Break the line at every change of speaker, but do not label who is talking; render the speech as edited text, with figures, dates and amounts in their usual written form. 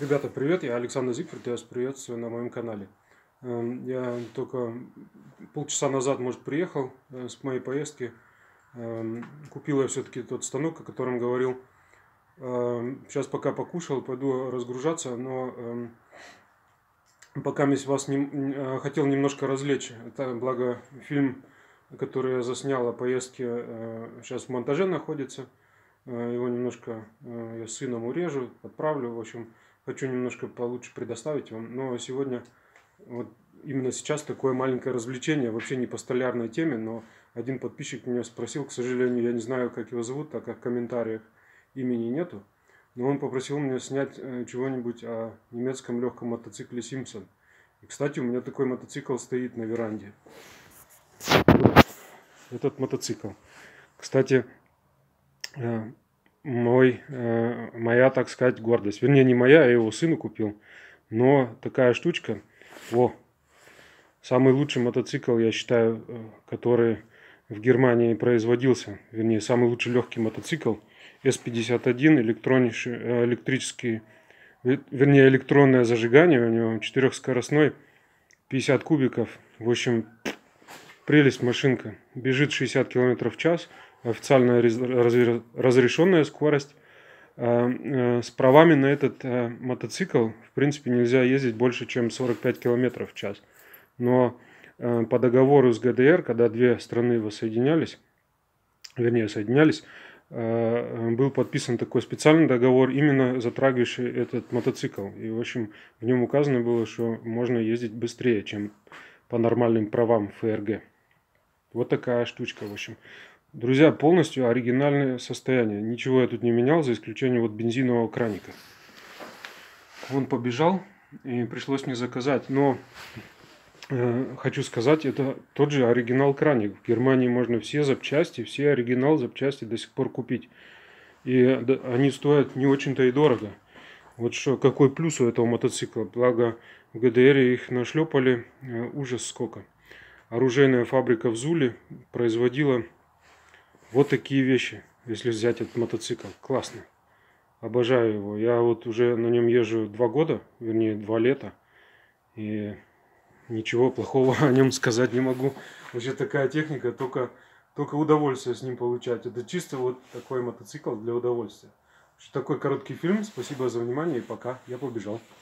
Ребята, привет! Я Александр Зигфрид, я вас приветствую на моем канале. Я только полчаса назад, может, приехал с моей поездки. Купил я все-таки тот станок, о котором говорил. Сейчас пока покушал, пойду разгружаться, но пока я вас хотел немножко развлечь. Это, благо, фильм, который я заснял о поездке, сейчас в монтаже находится. Его немножко я с сыном урежу, отправлю. В общем, хочу немножко получше предоставить вам. Но сегодня, вот именно сейчас, такое маленькое развлечение, вообще не по столярной теме, но один подписчик меня спросил, к сожалению, я не знаю, как его зовут, так как в комментариях имени нету. Но он попросил меня снять чего-нибудь о немецком легком мотоцикле Симпсон. И, кстати, у меня такой мотоцикл стоит на веранде. Вот этот мотоцикл. Кстати, моя, так сказать, гордость. Вернее, не моя, я его сыну купил. Но такая штучка. Самый лучший мотоцикл, я считаю, который в Германии производился. Вернее, самый лучший легкий мотоцикл. С-51, электрический, вернее, электронное зажигание у него, 4-скоростной, 50 кубиков. В общем, прелесть машинка. Бежит 60 км в час. Официально разрешенная скорость. С правами на этот мотоцикл, в принципе, нельзя ездить больше, чем 45 км в час. Но по договору с ГДР, когда две страны воссоединялись, вернее, соединялись, был подписан такой специальный договор, именно затрагивающий этот мотоцикл. И, в общем, в нем указано было, что можно ездить быстрее, чем по нормальным правам ФРГ. Вот такая штучка, в общем. Друзья, полностью оригинальное состояние. Ничего я тут не менял, за исключением вот бензинового краника. Он побежал, и пришлось мне заказать. Но хочу сказать, это тот же оригинал краник. В Германии можно все запчасти, все оригинал запчасти до сих пор купить. И они стоят не очень-то и дорого. Вот что, какой плюс у этого мотоцикла. Благо в ГДР их нашлепали ужас сколько. Оружейная фабрика в Зуле производила вот такие вещи, если взять этот мотоцикл. Классно. Обожаю его. Я вот уже на нем езжу 2 года, вернее 2 лета. И ничего плохого о нем сказать не могу. Вообще такая техника, только удовольствие с ним получать. Это чисто вот такой мотоцикл для удовольствия. Такой короткий фильм. Спасибо за внимание и пока. Я побежал.